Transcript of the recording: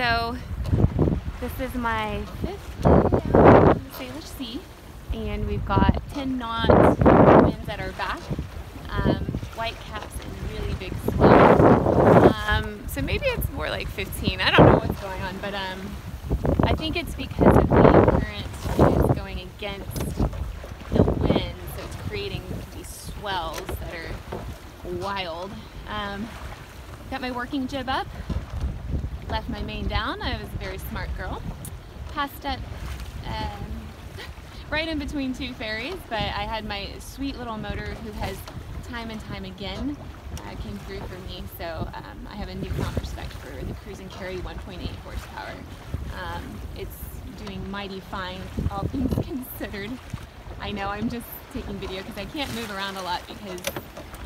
So this is my 5th day out in the Salish Sea, and we've got 10 knots winds at our back, white caps and really big swells. So maybe it's more like 15. I don't know what's going on, but I think it's because of the current is going against the wind, so it's creating these swells that are wild. Got my working jib up, left my main down. I was a very smart girl. Passed up right in between two ferries, but I had my sweet little motor who has time and time again came through for me, so I have a newfound respect for the Cruise and Carry 1.8 horsepower. It's doing mighty fine, all things considered. I know I'm just taking video because I can't move around a lot because